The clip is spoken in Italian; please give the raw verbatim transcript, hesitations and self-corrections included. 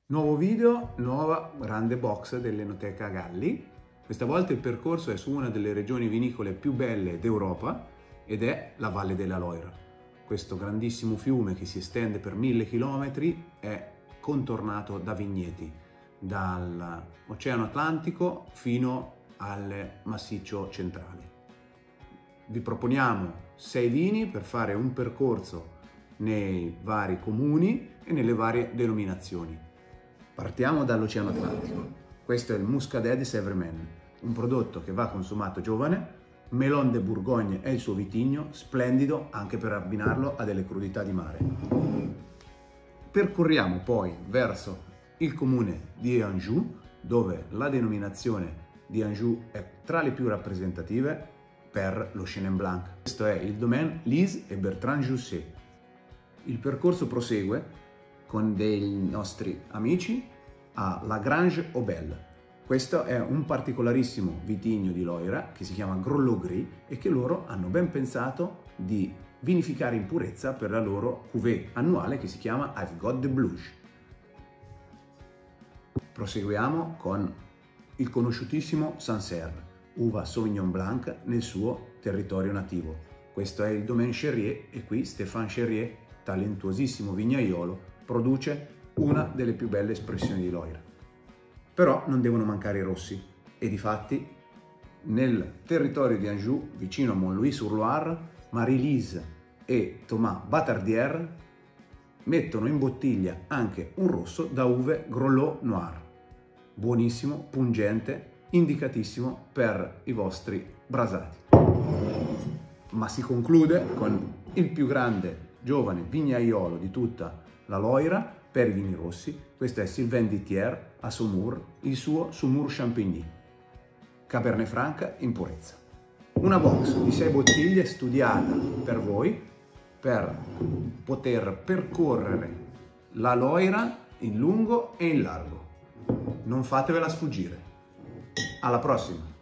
Nuovo video, nuova grande box dell'Enoteca Galli. Questa volta il percorso è su una delle regioni vinicole più belle d'Europa ed è la Valle della Loira. Questo grandissimo fiume che si estende per mille chilometri è contornato da vigneti, dall'Oceano Atlantico fino al Massiccio Centrale. Vi proponiamo sei vini per fare un percorso nei vari comuni e nelle varie denominazioni. Partiamo dall'Oceano Atlantico. Questo è il Muscadet de Sévremen, un prodotto che va consumato giovane. Melon de Bourgogne è il suo vitigno, splendido anche per abbinarlo a delle crudità di mare. Percorriamo poi verso il comune di Anjou, dove la denominazione di Anjou è tra le più rappresentative per lo Chenin Blanc. Questo è il Domaine Lise et Bertrand Jousset. Il percorso prosegue con dei nostri amici a La Grange aux Belles. Questo è un particolarissimo vitigno di Loira che si chiama Grolot Gris e che loro hanno ben pensato di vinificare in purezza per la loro cuvée annuale che si chiama I've Got the Blues. Proseguiamo con il conosciutissimo Sancerre, uva Sauvignon Blanc nel suo territorio nativo. Questo è il Domaine Cherrier e qui Stéphane Cherrier, talentuosissimo vignaiolo, produce una delle più belle espressioni di Loira. Però non devono mancare i rossi e difatti nel territorio di Anjou, vicino a Montlouis-sur-Loire, Marie-Lise e Thomas Batardière mettono in bottiglia anche un rosso da uve Grolot Noir. Buonissimo, pungente, indicatissimo per i vostri brasati. Ma si conclude con il più grande giovane vignaiolo di tutta la Loira per i vini rossi. Questo è Sylvain Dittier a Saumur, il suo Saumur Champigny, Cabernet Franc in purezza. Una box di sei bottiglie studiata per voi per poter percorrere la Loira in lungo e in largo. Non fatevela sfuggire. Alla prossima!